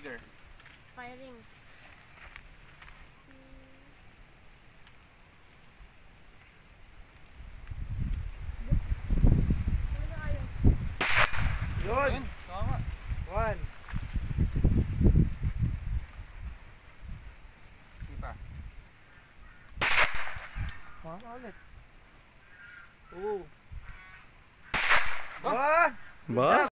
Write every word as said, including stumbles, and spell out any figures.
trigger. Firing. Yun! Tama. One. Sige pa. Tama ulit. Oo. Ba? Ba? Ba?